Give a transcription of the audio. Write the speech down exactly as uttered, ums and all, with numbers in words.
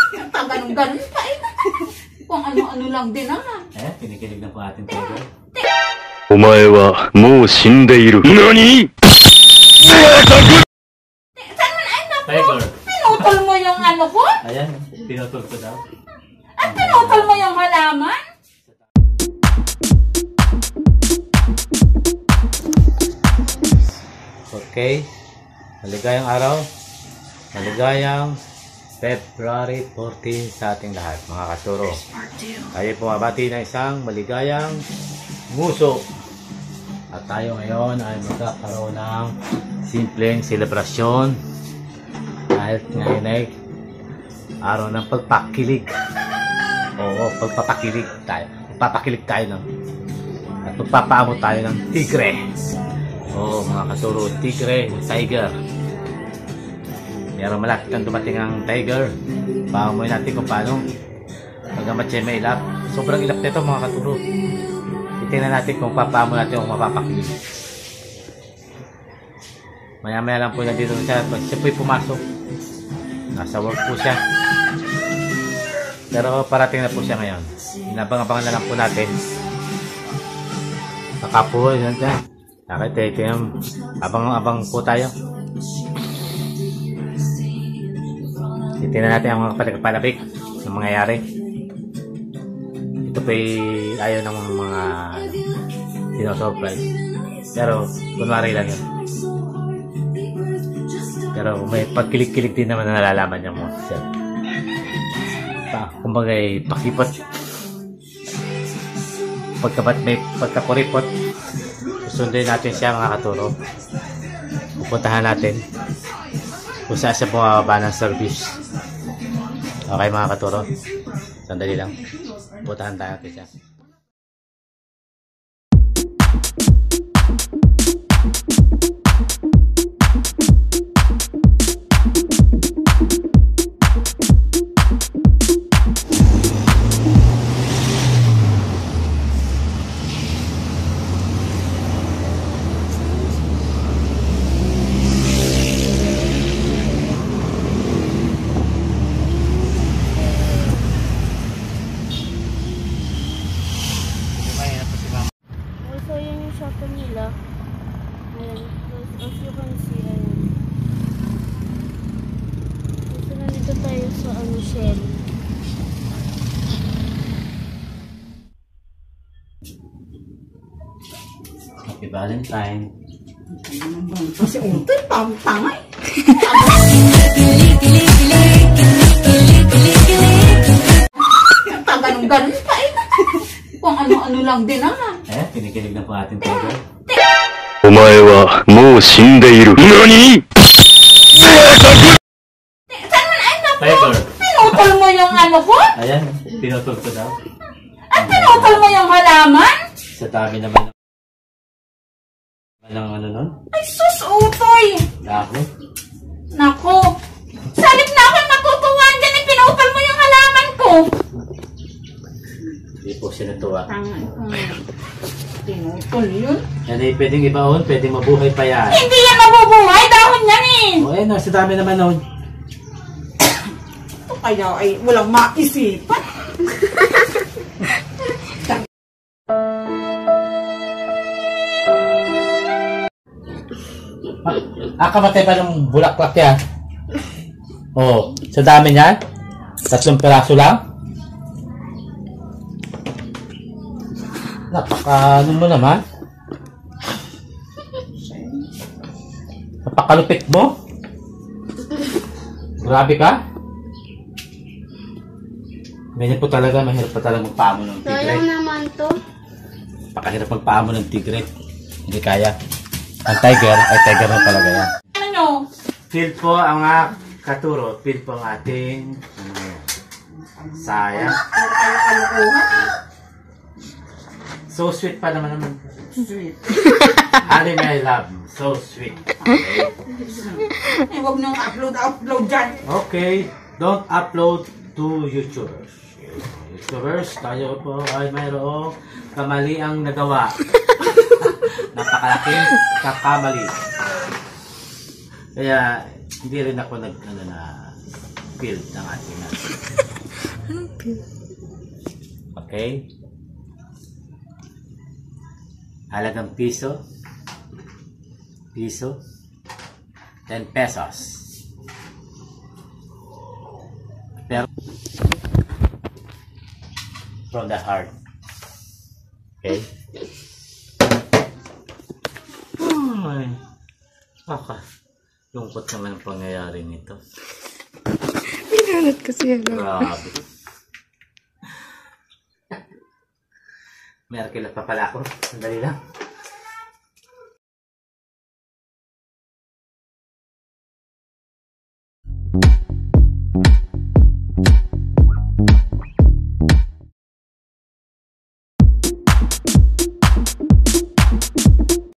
Ganun-ganun pa eh. Kung ano-ano lang din naman. Eh, kinikilig na po ating tiger. Omae wa mou shindeiru. Nani? Saan man ay naku? Tiger. Pinutol mo yung ano ko? Ayan, pinutol ko daw. At pinutol mo yung halaman? Okay. Maligayang araw. Maligayang February fourteenth sa ating lahat, mga katuro. Tayo pumabati ng isang maligayang nguso. At tayo ngayon ay magkakaroon ng simpleng selebrasyon. Dahil ngayon ay araw ng pagpakilig. Oo, pagpapakilig tayo. Pagpapakilig tayo ng at pagpapaamot tayo ng tigre. Oo, mga katuro, tigre, tiger. Meron malapit ang dumating ang tiger. Paamoy natin kung paano. Pagamat siya may ilap. Sobrang ilap nito, mga katuro. Titingnan natin kung papaamo natin kung mapapakilig. Maya maya lang po nandito siya. Siya po'y pumasok. Nasa work po siya. Pero parating na po siya ngayon. Inabang-abangan na lang po natin. Baka po, yun dyan. Bakit, tingnan. Abang-abang po tayo. Titingnan natin ang mga kapalapik ng mangyayari. Ito po'y ayaw ng mga dinosurprise. Pero, kunwari lang yun. Pero may pagkilig-kilig din naman na nalalaman niya mo. Pa, kumbaga ay pakipot. Pagkabat may pagkakuripot, susundin natin siya, mga katuro. Pupuntahan natin kung saan siya bumababa ng service. Okay, mga katuro, sandali lang. Pupuntahan tayo natin siya. Nila. Ayan. As you can see, ayan. So, nandito tayo sa ano, Shell. Happy Valentine. Kasi utoy, pang-tangay. Ganun-ganun pa eh. Kung ano-ano lang din naman. Eh, kinikilig na po ating tiger. Omae wa mou shindeiru. Nani? Saan man ay naku? Tiger. Pinutol mo yung ano ko? Ayan, pinutol ko daw. At pinutol mo yung halaman? Sa dami naman ng ano nun? Ay sus, utoy! Lako. Nako. Salit na ako natutuwa dyan, pinutol mo yung halaman ko. Hindi po siya natuwa. Pinutol yun? Yan ay pwedeng ibaon, pwedeng mabuhay pa yan. Hindi yan mabubuhay, dahon yan eh. O eh, nasa dami naman nun. Ito kaya ay walang maisipan. Ah, kamatay pa ng bulaklak yan. Oh, sa dami niyan. Tatlong piraso lang. Napaka, ano mo naman? Napakalupit mo? Grabe ka? Ganyan po talaga, mahirap pa talaga magpaamo ng tigre. Sayang naman to. Napakahirap magpaamo ng tigre. Hindi kaya. Ang tiger ay tiger na talaga yan. Ano? Feel po ang uh, katuro. Feel po ang ating ano, sayang. So sweet pa naman naman. Sweet. Anime I love. So sweet. Okay. Eh, huwag nang upload-upload dyan. Okay. Don't upload to YouTubers. YouTubers, tayo po ay mayroong kamaliang nagawa. Napakalaking kakamali. Kaya hindi rin ako nag ano na feel ng ating natin. Okay? Halagang piso. Piso. ten pesos. Pero from the heart. Okay? Ay. Aka. Lungkot naman ang pangyayari nito. Pinalat kasi yan. Grabe. May arkilat pa pala ako. Sandali lang.